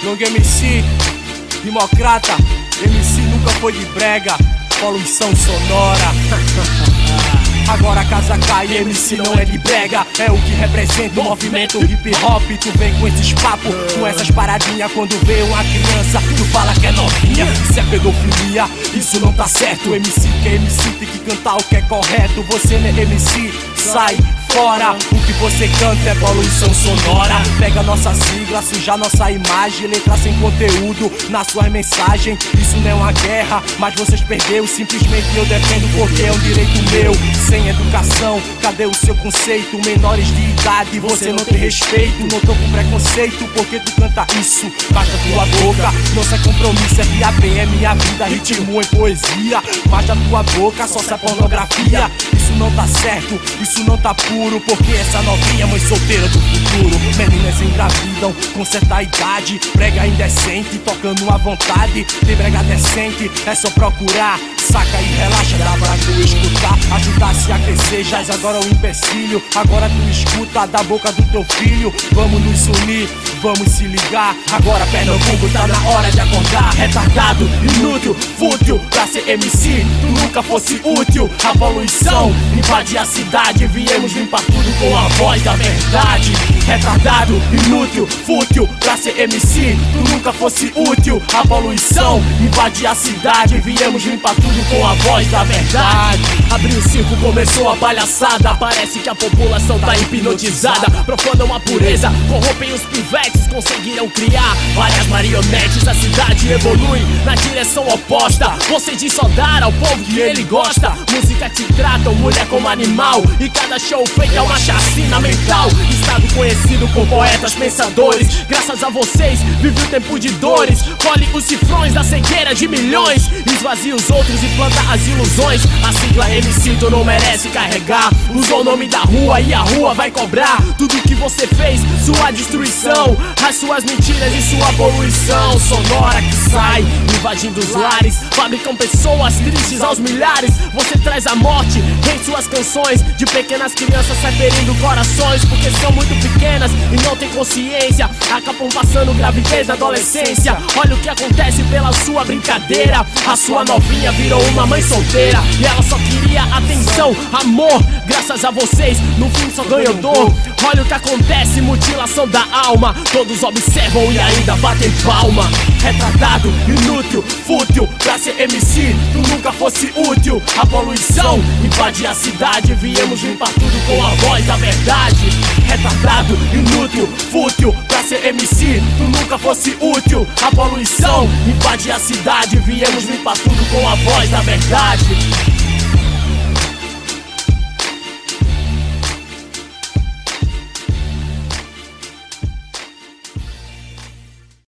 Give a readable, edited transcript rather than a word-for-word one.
Young MC, Rimocrata, MC nunca foi de brega, poluição sonora. Agora a casa cai, MC não é de brega, é o que representa o movimento hip hop. Tu vem com esses papos, com essas paradinhas. Quando vê uma criança, tu fala que é novinha. Isso é pedofilia, isso não tá certo. MC que é MC tem que cantar o que é correto. Você não é MC, sai fora. O que você canta é poluição sonora. Pega nossa sigla, suja nossa imagem, letra sem conteúdo na sua mensagem. Isso não é uma guerra, mas vocês perderam. Simplesmente eu defendo porque é um direito meu. Sem educação, cadê o seu conceito? Menores de idade, você não tem respeito. Não tô com preconceito porque tu canta isso. Baixa tua boca, não sai compromisso. RAP é minha vida, ritmo em poesia. Baixa tua boca, só sai pornografia. Isso não tá certo, isso não tá puro, porque essa novinha é mãe solteira do futuro. Meninas engravidam com certa idade, brega indecente, tocando à vontade. Tem brega decente, é só procurar. Saca e relaxa, dá pra tu escutar. Ajudar-se a crescer, já és agora um empecilho. Agora tu escuta da boca do teu filho. Vamos nos unir, vamos se ligar. Agora Pernambuco tá na hora de acordar. Retardado, inútil, fútil, pra ser MC tu nunca fosse útil. A poluição invade a cidade, viemos limpar tudo com a voz da verdade. Retardado, inútil, fútil, pra ser MC tu nunca fosse útil. A poluição invade a cidade, viemos limpar tudo com a voz da verdade. Abriu o circo, começou a palhaçada. Parece que a população tá hipnotizada. Profanam a pureza, corrompem os pivetes. Conseguiram criar várias marionetes. A cidade evolui na direção oposta. Você diz só dar ao povo que ele gosta. Música te tratam, mulher como animal. E cada show feito é uma chacina mental. Estado conhecido por poetas pensadores. Graças a vocês vive o tempo de dores. Colhe os cifrões da cegueira de milhões. Esvazia os outros e planta as ilusões. A sigla MC tu não merece carregar. Usou o nome da rua e a rua vai cobrar tudo que você fez, sua destruição, as suas mentiras e sua poluição sonora que sai invadindo os lares. Fabricam pessoas tristes aos milhares. Você traz a morte em suas canções. De pequenas crianças sai ferindo corações, porque são muito pequenas e não tem consciência. Acabam passando gravidez na adolescência. Olha o que acontece pela sua brincadeira. A sua novinha virou uma mãe solteira e ela só queria atenção, amor. Graças a vocês, no fim só ganhou dor. Olha o que acontece, mutilação da alma. Todos observam e ainda batem palma. Retardado, inútil, fútil, pra ser MC tu nunca fosse útil. A poluição invade a cidade, viemos limpar tudo com a voz da verdade. Retardado, inútil, fútil, pra ser MC tu nunca fosse útil. A poluição invade a cidade, viemos limpar tudo com a voz da verdade.